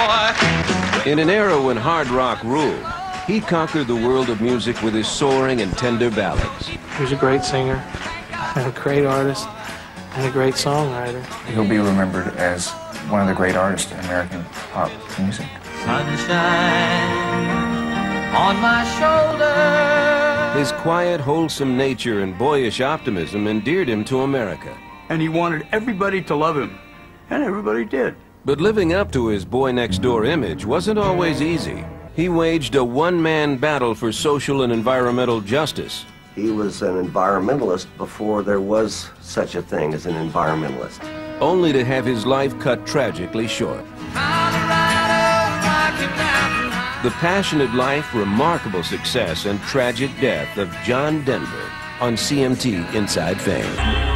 In an era when hard rock ruled, he conquered the world of music with his soaring and tender ballads. He was a great singer, and a great artist, and a great songwriter. He'll be remembered as one of the great artists in American pop music. Sunshine on my shoulder. His quiet, wholesome nature and boyish optimism endeared him to America. And he wanted everybody to love him, and everybody did. But living up to his boy-next-door image wasn't always easy. He waged a one-man battle for social and environmental justice. He was an environmentalist before there was such a thing as an environmentalist. Only to have his life cut tragically short. The passionate life, remarkable success, and tragic death of John Denver on CMT Inside Fame.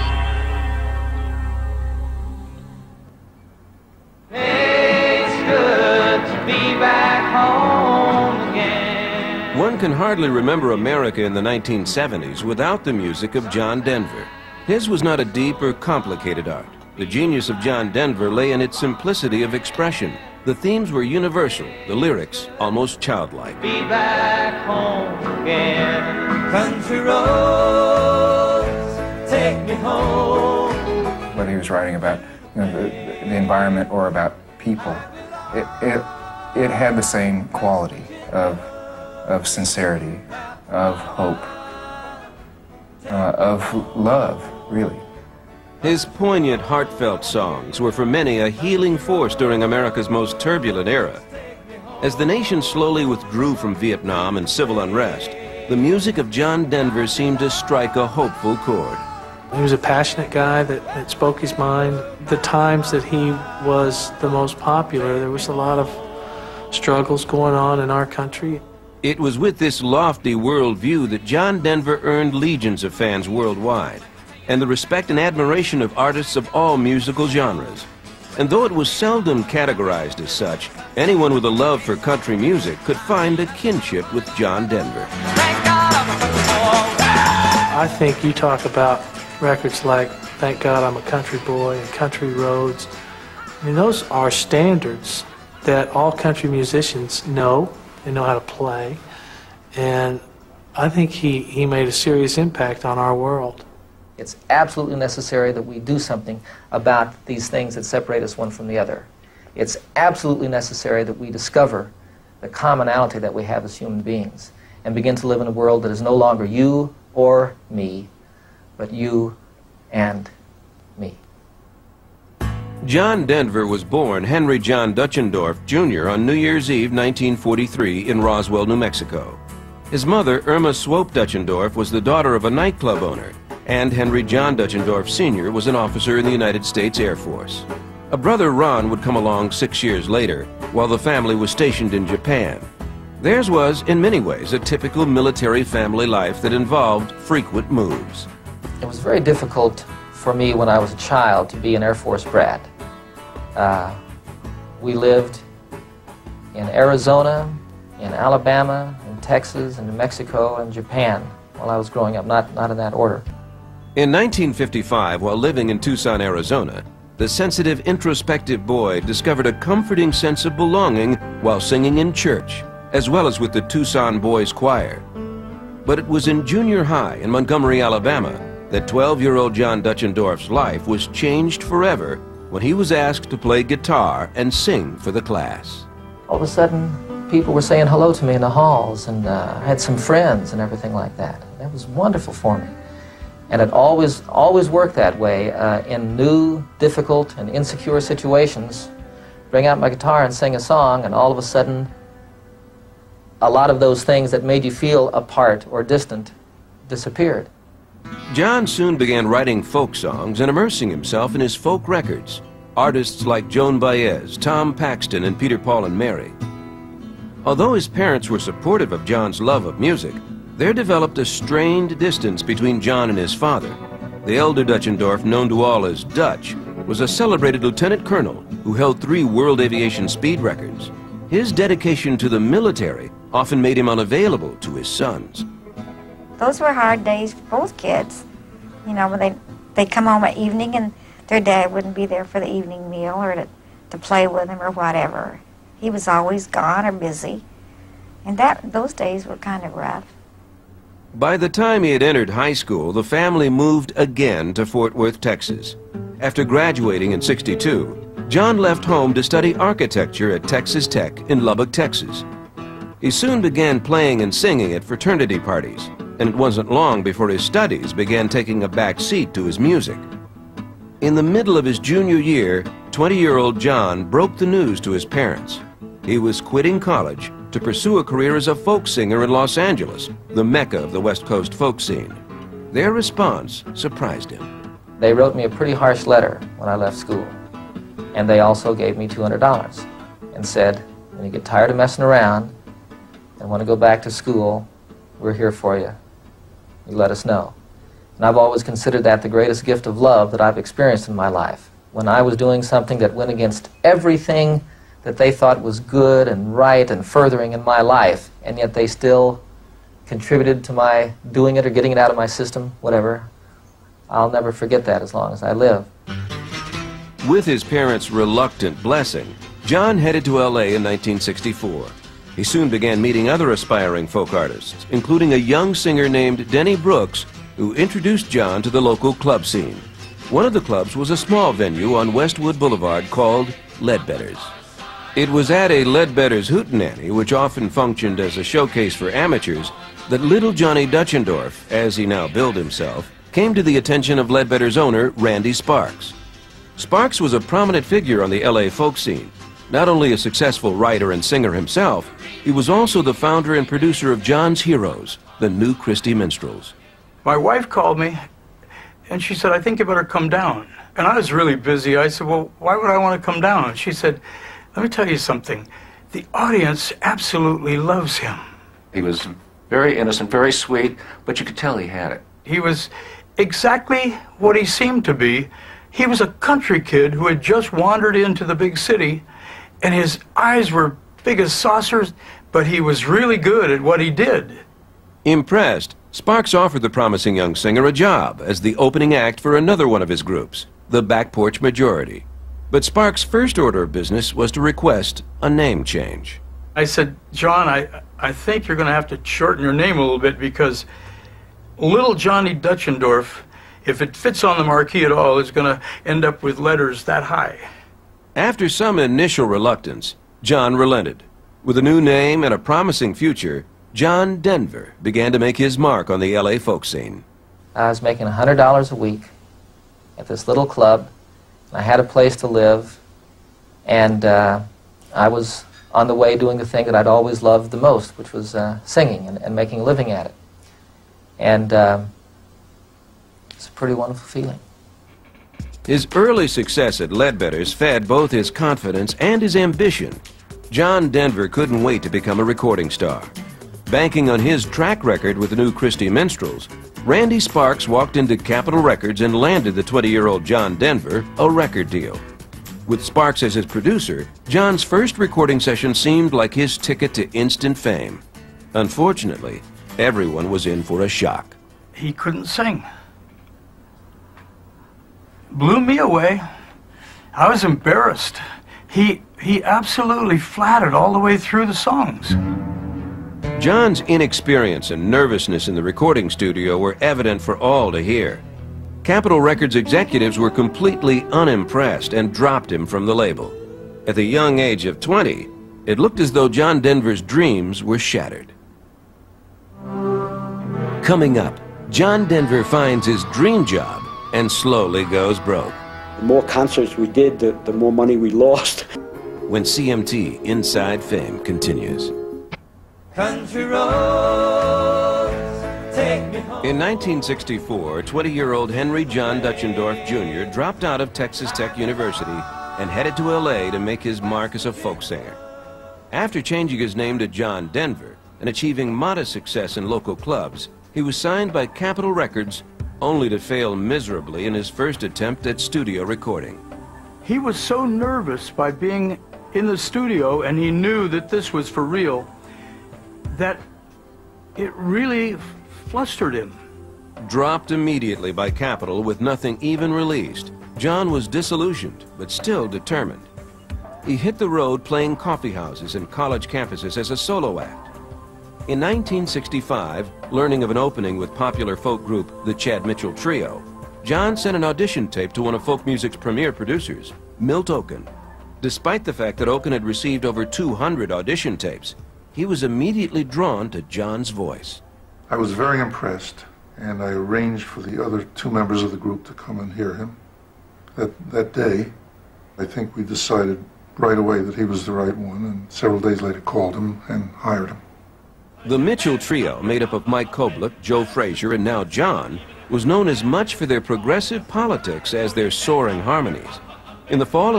One can hardly remember America in the 1970s without the music of John Denver. His was not a deep or complicated art. The genius of John Denver lay in its simplicity of expression. The themes were universal, the lyrics almost childlike. Be back home again. Country roads, take me home. Whether he was writing about the environment or about people, it had the same quality of sincerity, of hope, of love, really. His poignant, heartfelt songs were for many a healing force during America's most turbulent era. As the nation slowly withdrew from Vietnam and civil unrest, the music of John Denver seemed to strike a hopeful chord. He was a passionate guy that spoke his mind. The times that he was the most popular, there was a lot of struggles going on in our country. It was with this lofty worldview that John Denver earned legions of fans worldwide, and the respect and admiration of artists of all musical genres. And though it was seldom categorized as such, anyone with a love for country music could find a kinship with John Denver. I think you talk about records like Thank God I'm a Country Boy and Country Roads. I mean, those are standards that all country musicians know. They know how to play. And I think he made a serious impact on our world. It's absolutely necessary that we do something about these things that separate us one from the other. It's absolutely necessary that we discover the commonality that we have as human beings and begin to live in a world that is no longer you or me, but you and me. John Denver was born Henry John Deutschendorf, Jr. on New Year's Eve, 1943 in Roswell, New Mexico. His mother, Erma Swope Deutschendorf, was the daughter of a nightclub owner, and Henry John Deutschendorf, Sr. was an officer in the United States Air Force. A brother, Ron, would come along 6 years later, while the family was stationed in Japan. Theirs was, in many ways, a typical military family life that involved frequent moves. It was very difficult for me when I was a child to be an Air Force brat. We lived in Arizona, in Alabama, in Texas, in New Mexico, and Japan while I was growing up, not in that order. In 1955, while living in Tucson, Arizona, the sensitive, introspective boy discovered a comforting sense of belonging while singing in church, as well as with the Tucson Boys Choir. But it was in junior high in Montgomery, Alabama, that 12-year-old John Deutschendorf's life was changed forever when he was asked to play guitar and sing for the class. All of a sudden, people were saying hello to me in the halls, and I had some friends and everything like that. That was wonderful for me. And it always worked that way in new, difficult, and insecure situations. Bring out my guitar and sing a song, and all of a sudden, a lot of those things that made you feel apart or distant disappeared. John soon began writing folk songs and immersing himself in his folk records. Artists like Joan Baez, Tom Paxton, and Peter, Paul, and Mary. Although his parents were supportive of John's love of music, there developed a strained distance between John and his father. The elder Deutschendorf, known to all as Dutch, was a celebrated lieutenant colonel who held 3 world aviation speed records. His dedication to the military often made him unavailable to his sons. Those were hard days for both kids. You know, when they'd come home at evening and their dad wouldn't be there for the evening meal or to play with them or whatever. He was always gone or busy. And those days were kind of rough. By the time he had entered high school, the family moved again to Fort Worth, Texas. After graduating in '62, John left home to study architecture at Texas Tech in Lubbock, Texas. He soon began playing and singing at fraternity parties, and it wasn't long before his studies began taking a back seat to his music. In the middle of his junior year, 20-year-old John broke the news to his parents. He was quitting college to pursue a career as a folk singer in Los Angeles, the mecca of the West Coast folk scene. Their response surprised him. They wrote me a pretty harsh letter when I left school, and they also gave me $200 and said, when you get tired of messing around and want to go back to school, we're here for you. You let us know. And I've always considered that the greatest gift of love that I've experienced in my life. When I was doing something that went against everything that they thought was good and right and furthering in my life, and yet they still contributed to my doing it or getting it out of my system, whatever, I'll never forget that as long as I live. With his parents' reluctant blessing, John headed to L.A. in 1964. He soon began meeting other aspiring folk artists, including a young singer named Denny Brooks, who introduced John to the local club scene. One of the clubs was a small venue on Westwood Boulevard called Ledbetter's. It was at a Ledbetter's hootenanny, which often functioned as a showcase for amateurs, that little Johnny Dutchendorf, as he now billed himself, came to the attention of Ledbetter's owner, Randy Sparks. Sparks was a prominent figure on the L.A. folk scene. Not only a successful writer and singer himself, he was also the founder and producer of John's Heroes, the New Christie Minstrels. My wife called me, and she said, I think you better come down. And I was really busy. I said, well, why would I want to come down? And she said, let me tell you something. The audience absolutely loves him. He was very innocent, very sweet, but you could tell he had it. He was exactly what he seemed to be. He was a country kid who had just wandered into the big city, and his eyes were big as saucers, but he was really good at what he did. Impressed, Sparks offered the promising young singer a job as the opening act for another one of his groups, the Back Porch Majority. But Sparks' first order of business was to request a name change. I said, John, I think you're going to have to shorten your name a little bit, because little Johnny Dutchendorf, if it fits on the marquee at all, is going to end up with letters that high. After some initial reluctance, John relented. With a new name and a promising future, John Denver began to make his mark on the L.A. folk scene. I was making $100 a week at this little club. I had a place to live, and I was on the way doing the thing that I'd always loved the most, which was singing and making a living at it. And it's a pretty wonderful feeling. His early success at Ledbetter's fed both his confidence and his ambition. John Denver couldn't wait to become a recording star. Banking on his track record with the New Christie Minstrels, Randy Sparks walked into Capitol Records and landed the 20-year-old John Denver a record deal. With Sparks as his producer, John's first recording session seemed like his ticket to instant fame. Unfortunately, everyone was in for a shock. He couldn't sing. Blew me away. I was embarrassed. He absolutely flattered all the way through the songs. John's inexperience and nervousness in the recording studio were evident for all to hear. Capitol Records executives were completely unimpressed and dropped him from the label. At the young age of 20, it looked as though John Denver's dreams were shattered. Coming up, John Denver finds his dream job and slowly goes broke. The more concerts we did, the more money we lost. When CMT Inside Fame continues. Country roads, take me home. In 1964, 20-year-old Henry John Dutchendorf Jr. dropped out of Texas Tech University and headed to L.A. to make his mark as a folk singer. After changing his name to John Denver and achieving modest success in local clubs, he was signed by Capitol Records, only to fail miserably in his first attempt at studio recording. He was so nervous by being in the studio, and he knew that this was for real, that it really flustered him. Dropped immediately by Capitol with nothing even released, John was disillusioned, but still determined. he hit the road playing coffee houses and college campuses as a solo act. In 1965, learning of an opening with popular folk group the Chad Mitchell Trio, John sent an audition tape to one of folk music's premier producers, Milt Okun. Despite the fact that Okun had received over 200 audition tapes, he was immediately drawn to John's voice. I was very impressed, and I arranged for the other two members of the group to come and hear him. That day, I think we decided right away that he was the right one, and several days later called him and hired him. The Mitchell Trio, made up of Mike Koblich, Joe Frazier, and now John, was known as much for their progressive politics as their soaring harmonies. In the fall of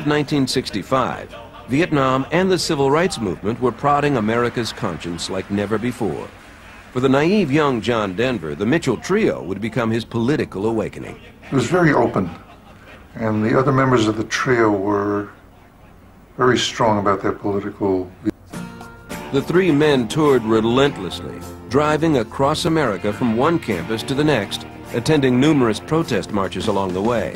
1965, Vietnam and the Civil Rights Movement were prodding America's conscience like never before. For the naive young John Denver, the Mitchell Trio would become his political awakening. He was very open, and the other members of the trio were very strong about their political views. The three men toured relentlessly, driving across America from one campus to the next, attending numerous protest marches along the way.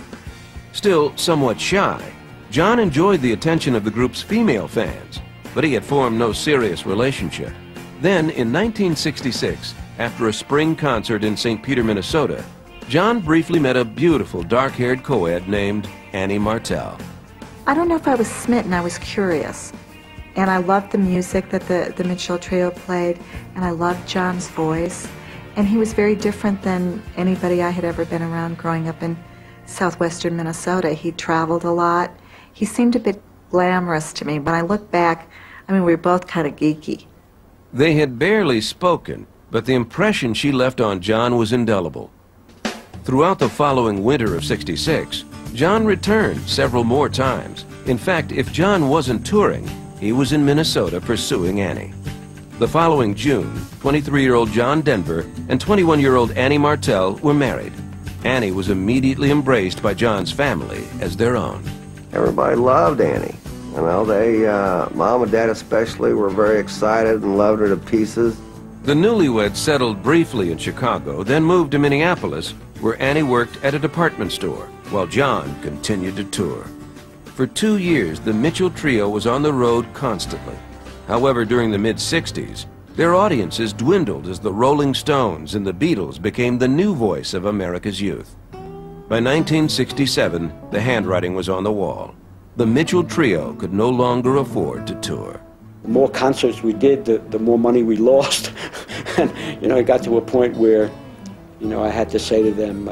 Still somewhat shy, John enjoyed the attention of the group's female fans, but he had formed no serious relationship. Then, in 1966, after a spring concert in St. Peter, Minnesota, John briefly met a beautiful dark-haired co-ed named Annie Martell. I don't know if I was smitten, I was curious. And I loved the music that the Mitchell Trio played, and I loved John's voice. And he was very different than anybody I had ever been around growing up in southwestern Minnesota. He traveled a lot. He seemed a bit glamorous to me. When I look back, I mean, we were both kind of geeky. They had barely spoken, but the impression she left on John was indelible. Throughout the following winter of '66, John returned several more times. In fact, if John wasn't touring, he was in Minnesota pursuing Annie. The following June, 23-year-old John Denver and 21-year-old Annie Martell were married. Annie was immediately embraced by John's family as their own. Everybody loved Annie. You know, Mom and Dad especially, were very excited and loved her to pieces. The newlyweds settled briefly in Chicago, then moved to Minneapolis, where Annie worked at a department store, while John continued to tour. For 2 years, the Mitchell Trio was on the road constantly. However, during the mid-'60s, their audiences dwindled as the Rolling Stones and the Beatles became the new voice of America's youth. By 1967, the handwriting was on the wall. The Mitchell Trio could no longer afford to tour. The more concerts we did, the more money we lost. And, you know, it got to a point where, you know, I had to say to them,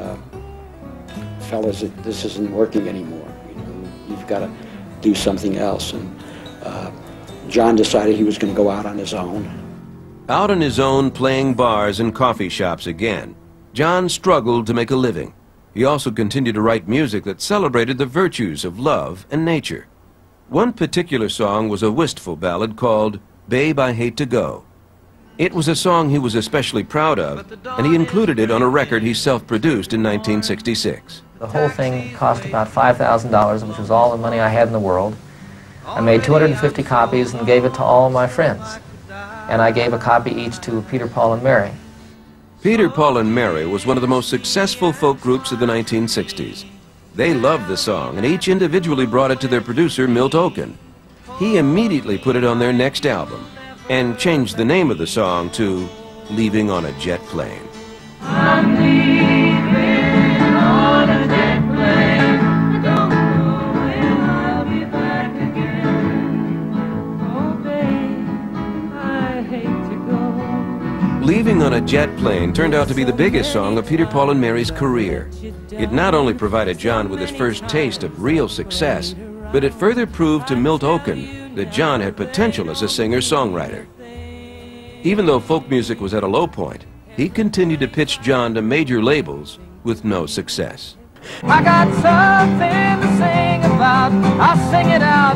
fellas, this isn't working anymore. You've got to do something else. And John decided he was going to go out on his own. Out on his own, playing bars and coffee shops again, John struggled to make a living. He also continued to write music that celebrated the virtues of love and nature. One particular song was a wistful ballad called "Babe, I Hate to Go." It was a song he was especially proud of, and he included it on a record he self-produced in 1966. The whole thing cost about $5,000, which was all the money I had in the world. I made 250 copies and gave it to all my friends. And I gave a copy each to Peter, Paul, and Mary. Peter, Paul, and Mary was one of the most successful folk groups of the 1960s. They loved the song, and each individually brought it to their producer, Milt Okun. He immediately put it on their next album, and changed the name of the song to "Leaving on a Jet Plane." I'm leaving on a jet plane. Don't know when I'll be back again. Oh, babe, I hate to go. "Leaving on a Jet Plane" turned out to be the biggest song of Peter, Paul, and Mary's career. It not only provided John with his first taste of real success, but it further proved to Milt Okun that John had potential as a singer-songwriter. Even though folk music was at a low point, he continued to pitch John to major labels with no success. I got something to sing about, I'll sing it out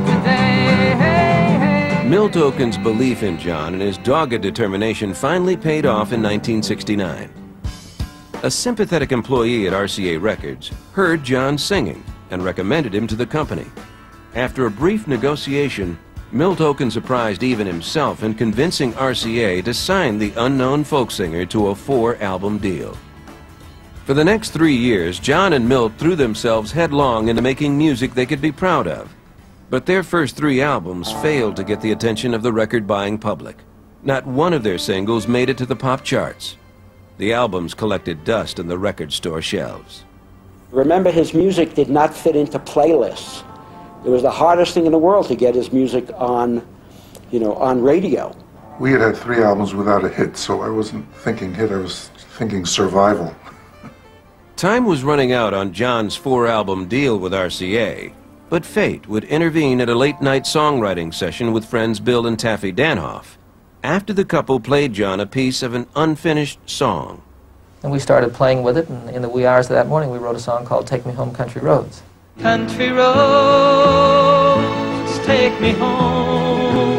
today. Milt Okun's belief in John and his dogged determination finally paid off in 1969. A sympathetic employee at RCA Records heard John singing and recommended him to the company. After a brief negotiation, Milt Okun surprised even himself in convincing RCA to sign the unknown folk singer to a 4-album deal. For the next 3 years, John and Milt threw themselves headlong into making music they could be proud of. But their first 3 albums failed to get the attention of the record-buying public. Not one of their singles made it to the pop charts. The albums collected dust on the record store shelves. Remember, his music did not fit into playlists. It was the hardest thing in the world to get his music on, on radio. We had 3 albums without a hit, so I wasn't thinking hit, I was thinking survival. Time was running out on John's 4-album deal with RCA, but fate would intervene at a late-night songwriting session with friends Bill and Taffy Danhoff, after the couple played John a piece of an unfinished song. And we started playing with it, and in the wee hours of that morning we wrote a song called Take Me Home, Country Roads. Country roads, take me home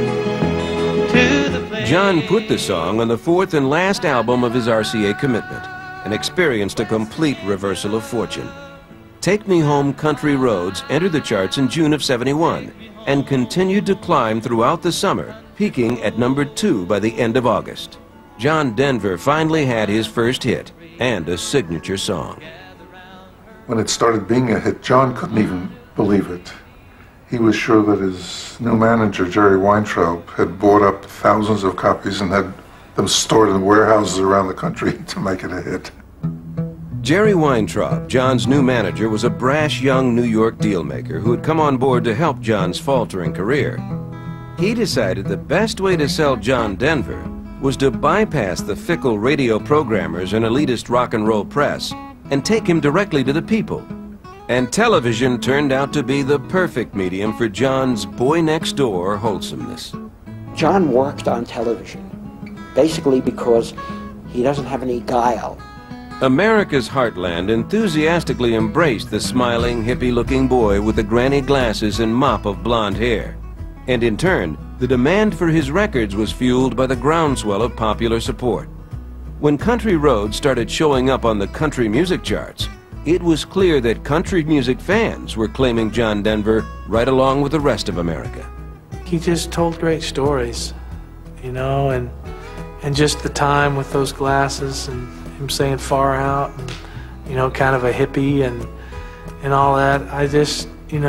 to the place. John put the song on the 4th and last album of his RCA commitment and experienced a complete reversal of fortune. Take Me Home, Country Roads entered the charts in June of '71 and continued to climb throughout the summer, peaking at number 2 by the end of August. John Denver finally had his first hit and a signature song. When it started being a hit, John couldn't even believe it. He was sure that his new manager, Jerry Weintraub, had bought up thousands of copies and had them stored in warehouses around the country to make it a hit. Jerry Weintraub, John's new manager, was a brash young New York dealmaker who had come on board to help John's faltering career. He decided the best way to sell John Denver was to bypass the fickle radio programmers and elitist rock and roll press and take him directly to the people. And television turned out to be the perfect medium for John's boy-next-door wholesomeness. John worked on television, basically because he doesn't have any guile. America's heartland enthusiastically embraced the smiling, hippie-looking boy with the granny glasses and mop of blonde hair. And in turn, the demand for his records was fueled by the groundswell of popular support. When Country Roads started showing up on the country music charts, it was clear that country music fans were claiming John Denver right along with the rest of America. He just told great stories, and just the time with those glasses and him saying far out, and, kind of a hippie and all that. I just,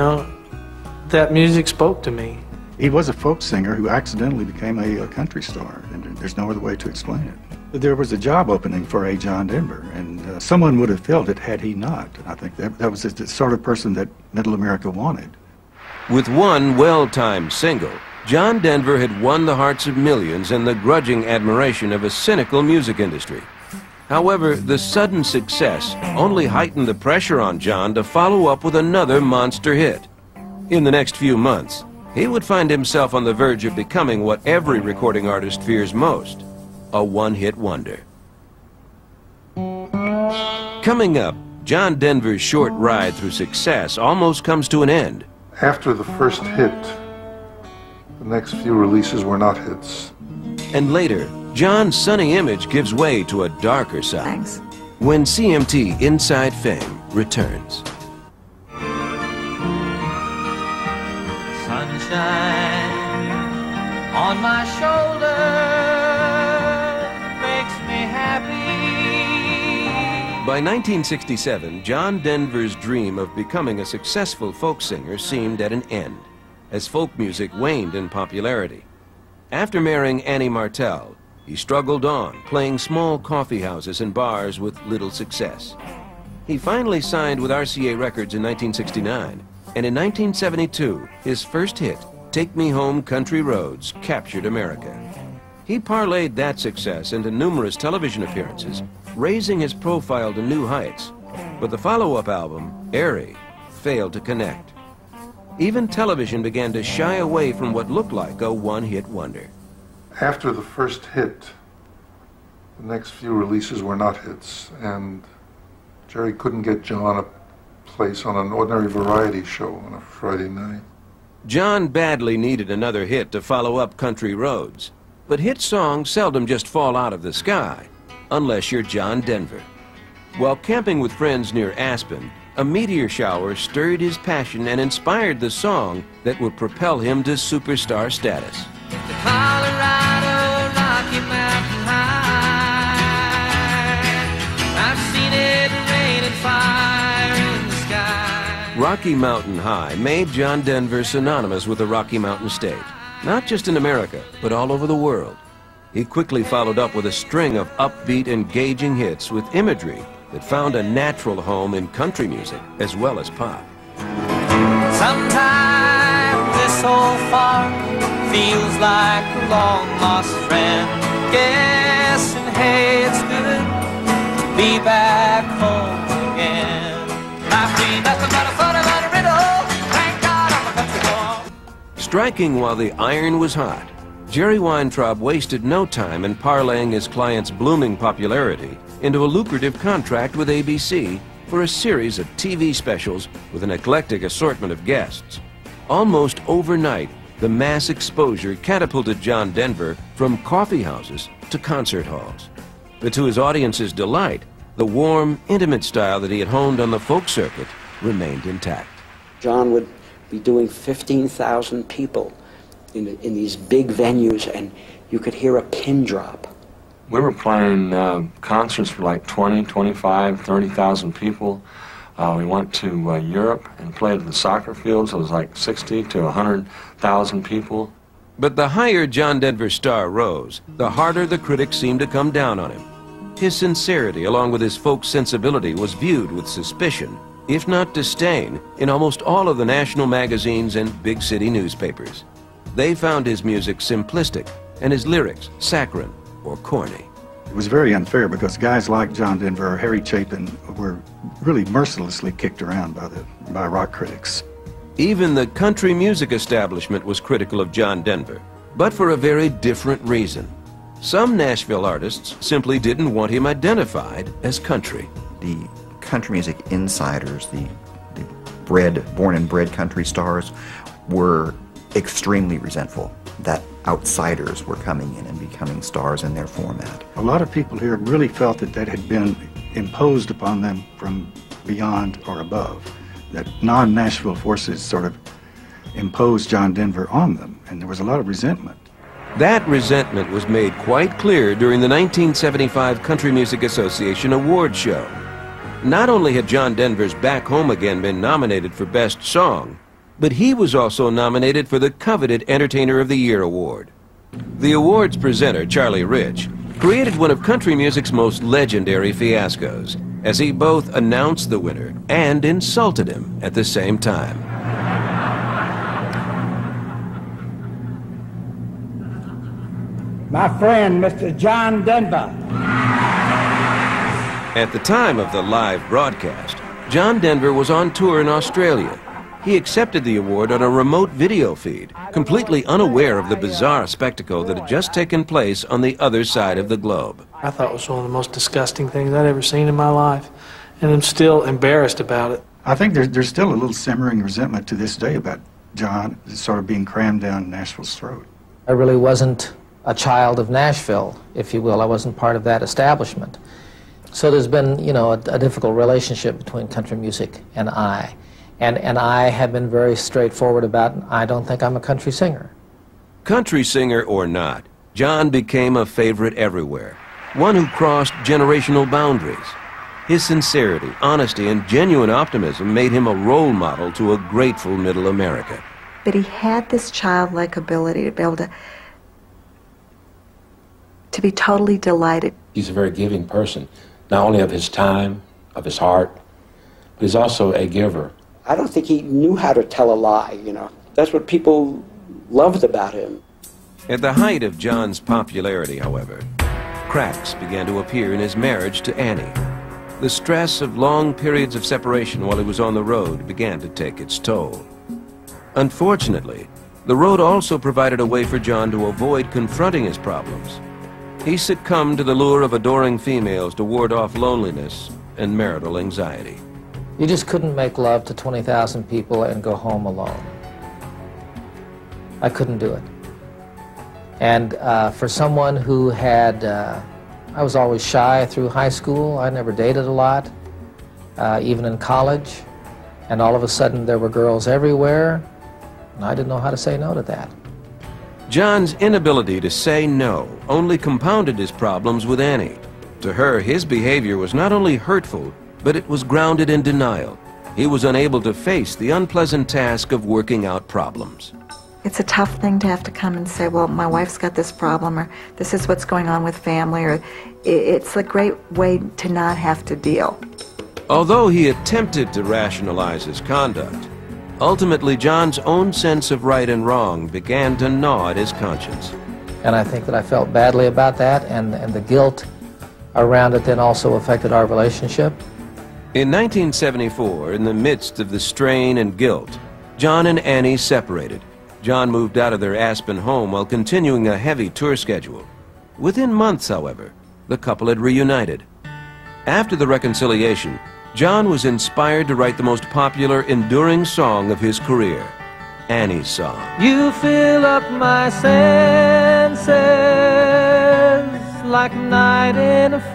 that music spoke to me. He was a folk singer who accidentally became a country star, and there's no other way to explain it. There was a job opening for a John Denver, and someone would have filled it had he not. I think that was the sort of person that Middle America wanted. With one well-timed single, John Denver had won the hearts of millions and the grudging admiration of a cynical music industry. However, the sudden success only heightened the pressure on John to follow up with another monster hit. In the next few months, he would find himself on the verge of becoming what every recording artist fears most, a one-hit wonder. Coming up, John Denver's short ride through success almost comes to an end. After the first hit, the next few releases were not hits. And later, John's sunny image gives way to a darker side. Thanks. When CMT Inside Fame returns. Sunshine on my shoulder makes me happy. By 1967, John Denver's dream of becoming a successful folk singer seemed at an end, as folk music waned in popularity. After marrying Annie Martell, he struggled on, playing small coffee houses and bars with little success. He finally signed with RCA Records in 1969, and in 1972, his first hit, Take Me Home, Country Roads, captured America. He parlayed that success into numerous television appearances, raising his profile to new heights. But the follow-up album, Airy, failed to connect. Even television began to shy away from what looked like a one-hit wonder. After the first hit, the next few releases were not hits, and Jerry couldn't get John a place on an ordinary variety show on a Friday night. John badly needed another hit to follow up Country Roads, but hit songs seldom just fall out of the sky, unless you're John Denver. While camping with friends near Aspen, a meteor shower stirred his passion and inspired the song that would propel him to superstar status. The Colorado Rocky Mountain High, I've seen it rain and fire in the sky. Rocky Mountain High made John Denver synonymous with the Rocky Mountain State, not just in America, but all over the world. He quickly followed up with a string of upbeat, engaging hits with imagery that found a natural home in country music as well as pop. Sometimes this old farm feels like a long-lost friend. Guessing, hey, it's good to be back home again. Life ain't nothing but a fundamental riddle. Thank God I'm a country boy. Striking while the iron was hot, Jerry Weintraub wasted no time in parlaying his client's blooming popularity into a lucrative contract with ABC for a series of TV specials with an eclectic assortment of guests. Almost overnight, the mass exposure catapulted John Denver from coffee houses to concert halls. But to his audience's delight, the warm, intimate style that he had honed on the folk circuit remained intact. John would be doing 15,000 people in these big venues, and you could hear a pin drop. We were playing concerts for like 20, 25, 30,000 people. We went to Europe and played at the soccer fields. It was like 60 to 100,000 people. But the higher John Denver's star rose, the harder the critics seemed to come down on him. His sincerity, along with his folk sensibility, was viewed with suspicion, if not disdain, in almost all of the national magazines and big city newspapers. They found his music simplistic and his lyrics saccharine or corny. It was very unfair because guys like John Denver or Harry Chapin were really mercilessly kicked around by rock critics. Even the country music establishment was critical of John Denver, but for a very different reason. Some Nashville artists simply didn't want him identified as country. The country music insiders, the born and bred country stars, were extremely resentful that outsiders were coming in and becoming stars in their format. A lot of people here really felt that that had been imposed upon them from beyond or above, that non-Nashville forces sort of imposed John Denver on them, and there was a lot of resentment. That resentment was made quite clear during the 1975 Country Music Association Awards show. Not only had John Denver's Back Home Again been nominated for Best Song, but he was also nominated for the coveted Entertainer of the Year award. The award's presenter, Charlie Rich, created one of country music's most legendary fiascos, as he both announced the winner and insulted him at the same time. My friend, Mr. John Denver. At the time of the live broadcast, John Denver was on tour in Australia. He accepted the award on a remote video feed, completely unaware of the bizarre spectacle that had just taken place on the other side of the globe. I thought it was one of the most disgusting things I'd ever seen in my life, and I'm still embarrassed about it. I think there's still a little simmering resentment to this day about John sort of being crammed down Nashville's throat. I really wasn't a child of Nashville, if you will. I wasn't part of that establishment. So there's been, you know, a difficult relationship between country music and I. And I have been very straightforward about, I don't think I'm a country singer. Country singer or not, John became a favorite everywhere, one who crossed generational boundaries. His sincerity, honesty, and genuine optimism made him a role model to a grateful middle America. But he had this childlike ability to be able to be totally delighted. He's a very giving person, not only of his time, of his heart, but he's also a giver. I don't think he knew how to tell a lie, you know. That's what people loved about him. At the height of John's popularity, however, cracks began to appear in his marriage to Annie. The stress of long periods of separation while he was on the road began to take its toll. Unfortunately, the road also provided a way for John to avoid confronting his problems. He succumbed to the lure of adoring females to ward off loneliness and marital anxiety. You just couldn't make love to 20,000 people and go home alone. I couldn't do it. And for someone who had, I was always shy through high school. I never dated a lot, even in college. And all of a sudden there were girls everywhere, and I didn't know how to say no to that. John's inability to say no only compounded his problems with Annie. To her, his behavior was not only hurtful, but it was grounded in denial. he was unable to face the unpleasant task of working out problems. It's a tough thing to have to come and say, well, my wife's got this problem, or this is what's going on with family, or it's a great way to not have to deal. Although he attempted to rationalize his conduct, ultimately John's own sense of right and wrong began to gnaw at his conscience. And I think that I felt badly about that, and the guilt around it then also affected our relationship. In 1974, in the midst of the strain and guilt, John and Annie separated. John moved out of their Aspen home while continuing a heavy tour schedule. Within months, however, the couple had reunited. After the reconciliation, John was inspired to write the most popular, enduring song of his career, Annie's Song. You fill up my senses like night in a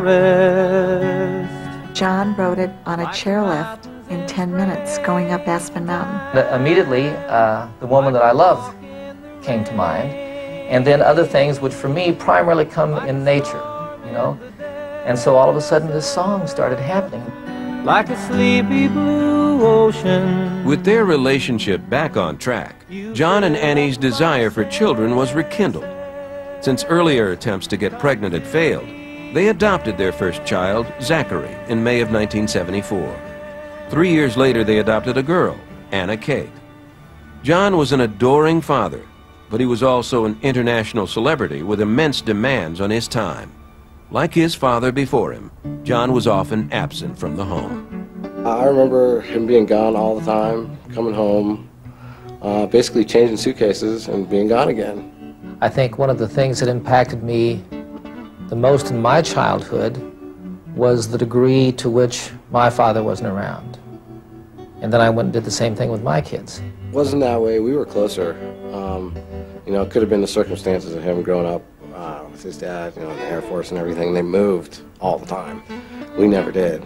forest. John wrote it on a chairlift in 10 minutes going up Aspen Mountain. Immediately, the woman that I love came to mind, and then other things which for me primarily come in nature, you know. And so all of a sudden this song started happening. Like a sleepy blue ocean. With their relationship back on track, John and Annie's desire for children was rekindled. Since earlier attempts to get pregnant had failed, they adopted their first child, Zachary, in May of 1974. 3 years later, they adopted a girl, Anna Kate. John was an adoring father, but he was also an international celebrity with immense demands on his time. Like his father before him, John was often absent from the home. I remember him being gone all the time, coming home, basically changing suitcases and being gone again. I think one of the things that impacted me the most in my childhood was the degree to which my father wasn't around. And then I went and did the same thing with my kids. It wasn't that way. We were closer. You know, it could have been the circumstances of him growing up with his dad, you know, in the Air Force and everything. They moved all the time. We never did.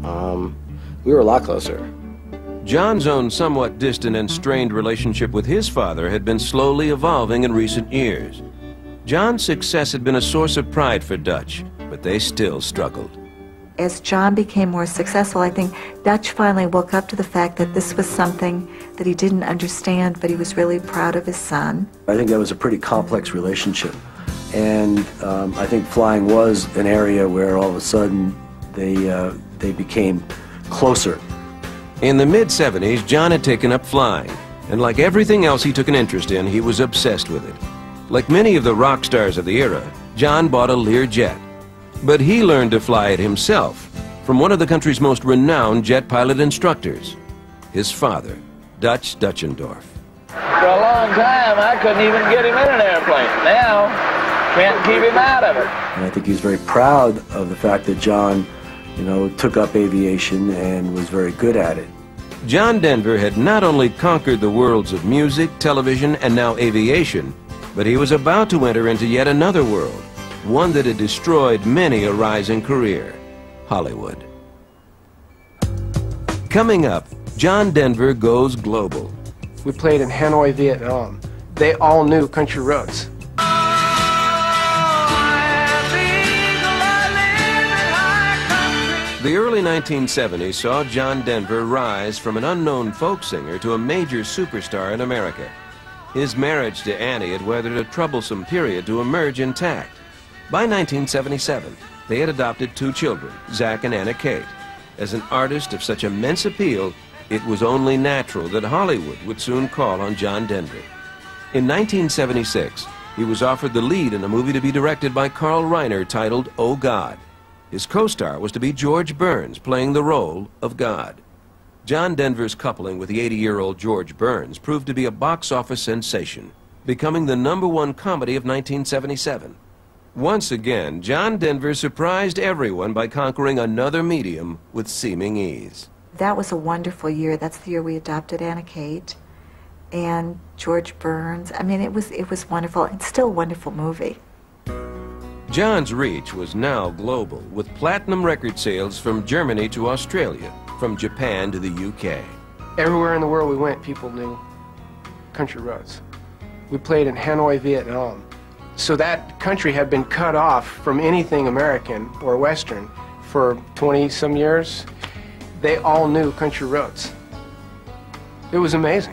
We were a lot closer. John's own somewhat distant and strained relationship with his father had been slowly evolving in recent years. John's success had been a source of pride for Dutch, but they still struggled. As John became more successful, I think Dutch finally woke up to the fact that this was something that he didn't understand, but he was really proud of his son. I think that was a pretty complex relationship. And I think flying was an area where all of a sudden they became closer. In the mid-70s, John had taken up flying, and like everything else he took an interest in, he was obsessed with it. Like many of the rock stars of the era, John bought a Learjet. But he learned to fly it himself from one of the country's most renowned jet pilot instructors, his father, Dutch Dutchendorf. For a long time, I couldn't even get him in an airplane. Now, can't keep him out of it. And I think he's very proud of the fact that John, you know, took up aviation and was very good at it. John Denver had not only conquered the worlds of music, television, and now aviation, but he was about to enter into yet another world, one that had destroyed many a rising career, Hollywood. Coming up, John Denver goes global. We played in Hanoi, Vietnam. They all knew Country Roads. The early 1970s saw John Denver rise from an unknown folk singer to a major superstar in America. His marriage to Annie had weathered a troublesome period to emerge intact. By 1977, they had adopted 2 children, Zach and Anna Kate. As an artist of such immense appeal, it was only natural that Hollywood would soon call on John Denver. In 1976, he was offered the lead in a movie to be directed by Carl Reiner titled Oh God. His co-star was to be George Burns, playing the role of God. John Denver's coupling with the 80-year-old George Burns proved to be a box office sensation, becoming the #1 comedy of 1977. Once again, John Denver surprised everyone by conquering another medium with seeming ease. That was a wonderful year. That's the year we adopted Anna Kate and George Burns. I mean, it was wonderful. It's still a wonderful movie. John's reach was now global, with platinum record sales from Germany to Australia, from Japan to the UK. Everywhere in the world we went, people knew Country Roads. We played in Hanoi, Vietnam. So that country had been cut off from anything American or Western for 20-some years. they all knew country roads. It was amazing.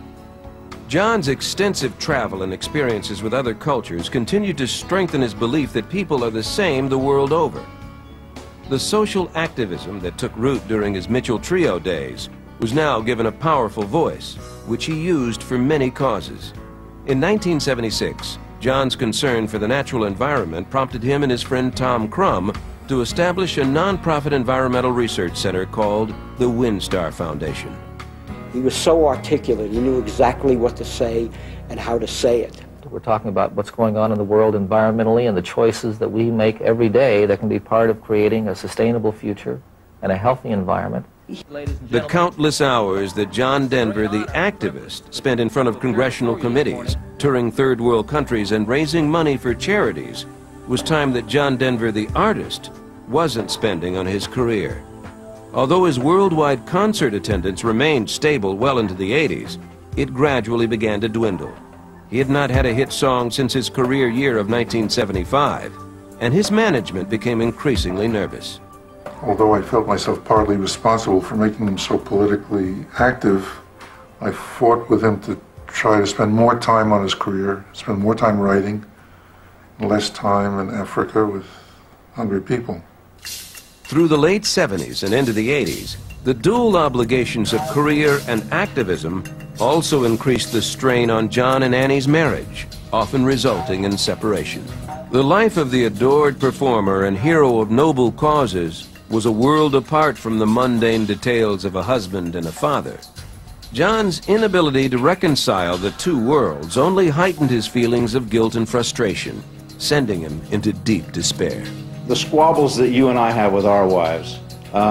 John's extensive travel and experiences with other cultures continued to strengthen his belief that people are the same the world over. The social activism that took root during his Mitchell Trio days was now given a powerful voice, which he used for many causes. In 1976, John's concern for the natural environment prompted him and his friend Tom Crum to establish a nonprofit environmental research center called the WinStar Foundation. He was so articulate. He knew exactly what to say and how to say it. We're talking about what's going on in the world environmentally and the choices that we make every day that can be part of creating a sustainable future and a healthy environment. The countless hours that John Denver, the activist, spent in front of congressional committees, touring third world countries and raising money for charities, was time that John Denver, the artist, wasn't spending on his career. Although his worldwide concert attendance remained stable well into the 80s, it gradually began to dwindle. He had not had a hit song since his career year of 1975, and his management became increasingly nervous. Although I felt myself partly responsible for making him so politically active, I fought with him to try to spend more time on his career, spend more time writing, and less time in Africa with hungry people. Through the late 70s and into the 80s, the dual obligations of career and activism also increased the strain on John and Annie's marriage, often resulting in separation. The life of the adored performer and hero of noble causes was a world apart from the mundane details of a husband and a father. John's inability to reconcile the two worlds only heightened his feelings of guilt and frustration, sending him into deep despair. The squabbles that you and I have with our wives,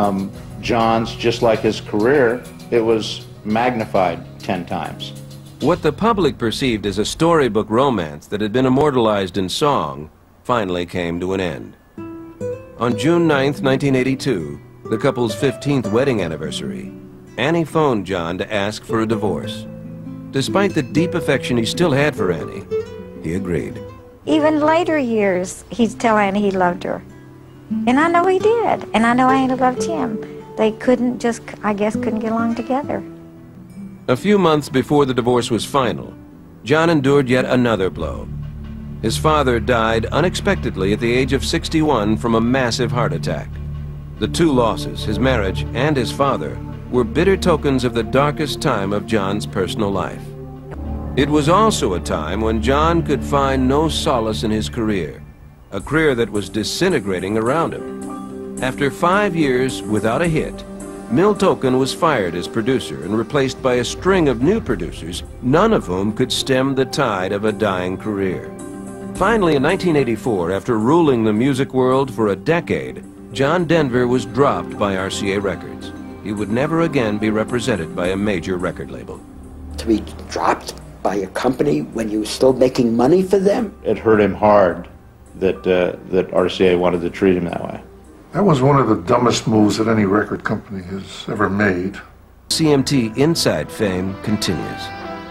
John's, just like his career, it was magnified 10 times. What the public perceived as a storybook romance that had been immortalized in song finally came to an end. On June 9th, 1982, the couple's 15th wedding anniversary, Annie phoned John to ask for a divorce. Despite the deep affection he still had for Annie, he agreed. Even later years, he'd tell Annie he loved her. And I know he did. And I know Annie loved him. They couldn't just, I guess, couldn't get along together. A few months before the divorce was final, John endured yet another blow. His father died unexpectedly at the age of 61 from a massive heart attack. The two losses, his marriage and his father, were bitter tokens of the darkest time of John's personal life. It was also a time when John could find no solace in his career, a career that was disintegrating around him. After 5 years without a hit, Milt Okun was fired as producer and replaced by a string of new producers, none of whom could stem the tide of a dying career. Finally, in 1984, after ruling the music world for a decade, John Denver was dropped by RCA Records. He would never again be represented by a major record label. To be dropped by a company when you were still making money for them? It hurt him hard that RCA wanted to treat him that way. That was one of the dumbest moves that any record company has ever made. CMT Inside fame continues.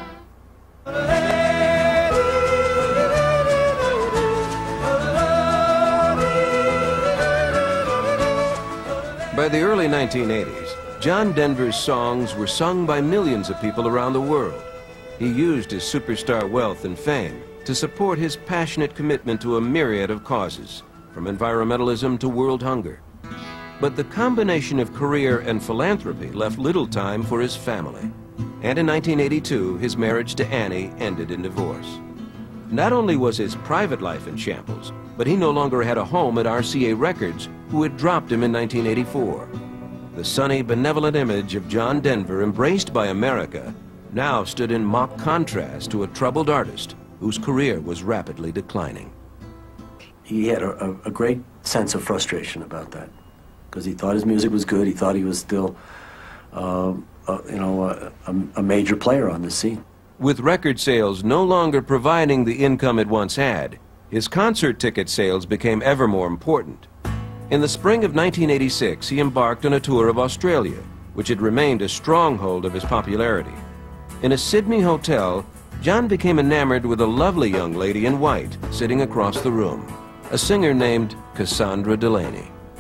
By the early 1980s, John Denver's songs were sung by millions of people around the world. He used his superstar wealth and fame to support his passionate commitment to a myriad of causes, from environmentalism to world hunger. But the combination of career and philanthropy left little time for his family. And in 1982, his marriage to Annie ended in divorce. Not only was his private life in shambles, but he no longer had a home at RCA Records, who had dropped him in 1984. The sunny, benevolent image of John Denver, embraced by America, now stood in mock contrast to a troubled artist whose career was rapidly declining. He had a great sense of frustration about that, because he thought his music was good. He thought he was still, a major player on the scene. With record sales no longer providing the income it once had, his concert ticket sales became ever more important. In the spring of 1986, he embarked on a tour of Australia, which had remained a stronghold of his popularity. In a Sydney hotel, John became enamored with a lovely young lady in white sitting across the room, a singer named Cassandra Delaney.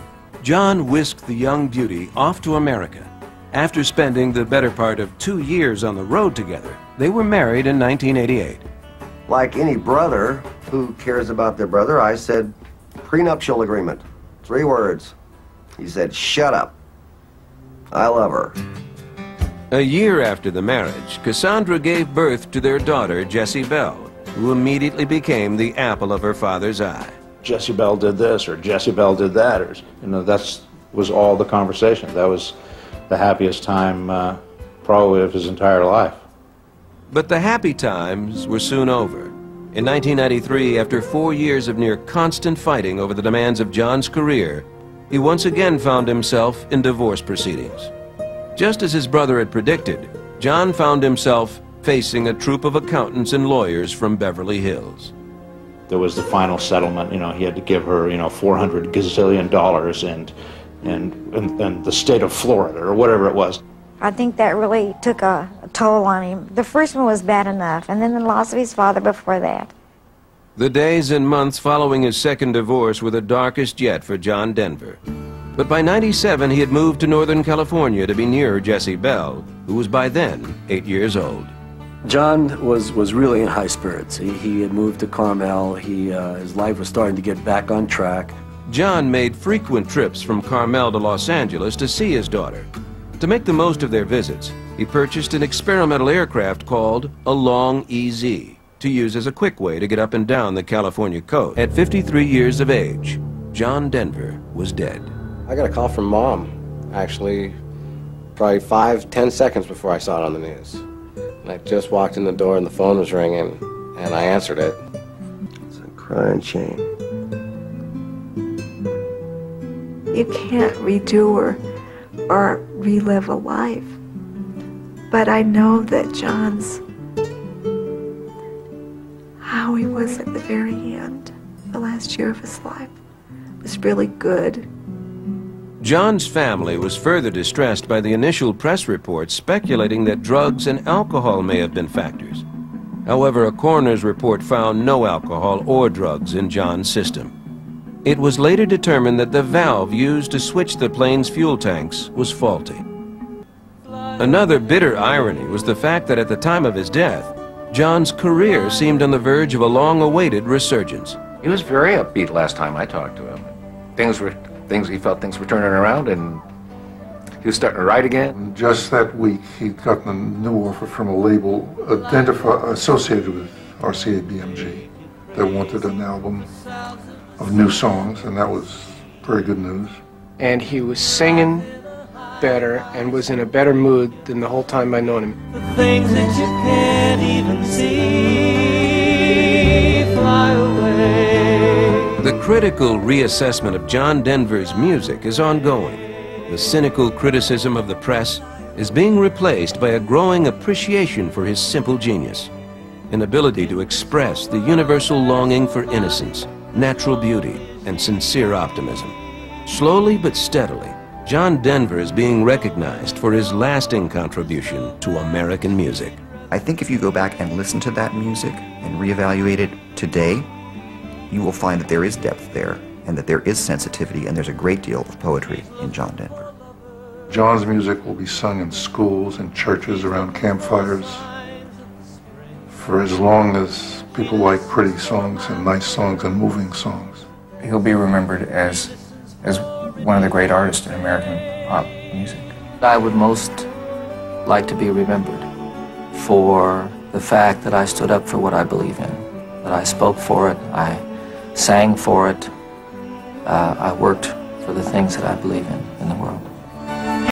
John whisked the young beauty off to America. After spending the better part of 2 years on the road together, they were married in 1988. Like any brother who cares about their brother, I said, prenuptial agreement. 3 words. He said, shut up. I love her. A year after the marriage, Cassandra gave birth to their daughter, Jessie Bell, who immediately became the apple of her father's eye. Jessie Bell did this, or Jessie Bell did that, or, you know, that was all the conversation. That was the happiest time probably of his entire life. But the happy times were soon over. In 1993, after 4 years of near constant fighting over the demands of John's career, he once again found himself in divorce proceedings. Just as his brother had predicted, John found himself facing a troop of accountants and lawyers from Beverly Hills. There was the final settlement. You know, he had to give her, you know, $400 gazillion and the state of Florida, or whatever it was. I think that really took a toll on him. The first one was bad enough, and then the loss of his father before that. The days and months following his second divorce were the darkest yet for John Denver. But by '97, he had moved to Northern California to be near Jessie Bell, who was by then 8 years old. John was really in high spirits. He had moved to Carmel. His life was starting to get back on track. John made frequent trips from Carmel to Los Angeles to see his daughter. To make the most of their visits, he purchased an experimental aircraft called a Long EZ to use as a quick way to get up and down the California coast. At 53 years of age, John Denver was dead. I got a call from Mom, actually, probably 5-10 seconds before I saw it on the news. And I just walked in the door and the phone was ringing, and I answered it. It's a crying shame. You can't redo or relive a life. But I know that John's, how he was at the very end, the last year of his life, was really good. John's family was further distressed by the initial press reports speculating that drugs and alcohol may have been factors. However, a coroner's report found no alcohol or drugs in John's system. It was later determined that the valve used to switch the plane's fuel tanks was faulty. Another bitter irony was the fact that at the time of his death, John's career seemed on the verge of a long-awaited resurgence. He was very upbeat last time I talked to him. He felt things were turning around, and he was starting to write again. Just that week, he'd gotten a new offer from a label associated with RCA BMG that wanted an album of new songs, and that was very good news. And he was singing better and was in a better mood than the whole time I'd known him. The things that you can't even see fly away. The critical reassessment of John Denver's music is ongoing. The cynical criticism of the press is being replaced by a growing appreciation for his simple genius, an ability to express the universal longing for innocence, natural beauty, and sincere optimism. Slowly but steadily, John Denver is being recognized for his lasting contribution to American music. I think if you go back and listen to that music and reevaluate it today, you will find that there is depth there, and that there is sensitivity, and there's a great deal of poetry in John Denver. John's music will be sung in schools and churches around campfires for as long as people like pretty songs and nice songs and moving songs. He'll be remembered as one of the great artists in American pop music. I would most like to be remembered for the fact that I stood up for what I believe in, that I spoke for it, I sang for it, I worked for the things that I believe in the